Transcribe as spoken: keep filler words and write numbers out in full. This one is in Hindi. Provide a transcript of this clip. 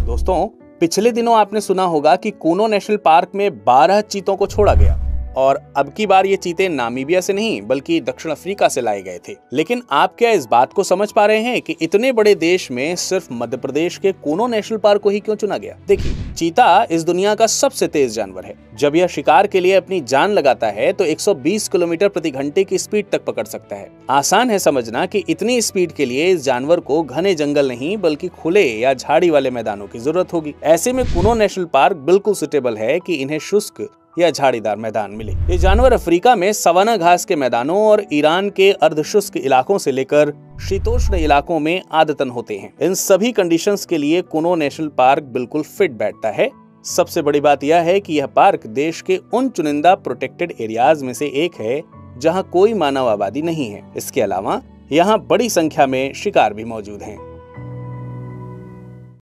दोस्तों, पिछले दिनों आपने सुना होगा कि कूनो नेशनल पार्क में बारह चीतों को छोड़ा गया और अब की बार ये चीते नामीबिया से नहीं बल्कि दक्षिण अफ्रीका से लाए गए थे। लेकिन आप क्या इस बात को समझ पा रहे हैं कि इतने बड़े देश में सिर्फ मध्य प्रदेश के कूनो नेशनल पार्क को ही क्यों चुना गया? देखिए, चीता इस दुनिया का सबसे तेज जानवर है। जब यह शिकार के लिए अपनी जान लगाता है तो एक सौ बीस किलोमीटर प्रति घंटे की स्पीड तक पकड़ सकता है। आसान है समझना कि इतनी स्पीड के लिए इस जानवर को घने जंगल नहीं बल्कि खुले या झाड़ी वाले मैदानों की जरूरत होगी। ऐसे में कूनो नेशनल पार्क बिल्कुल सुटेबल है कि इन्हें शुष्क या झाड़ीदार मैदान मिले। ये जानवर अफ्रीका में सवाना घास के मैदानों और ईरान के अर्धशुष्क इलाकों से लेकर शीतोष्ण इलाकों में आदतन होते हैं। इन सभी कंडीशंस के लिए कूनो नेशनल पार्क बिल्कुल फिट बैठता है। सबसे बड़ी बात यह है कि यह पार्क देश के उन चुनिंदा प्रोटेक्टेड एरियाज में से एक है जहां कोई मानव आबादी नहीं है। इसके अलावा यहाँ बड़ी संख्या में शिकार भी मौजूद हैं।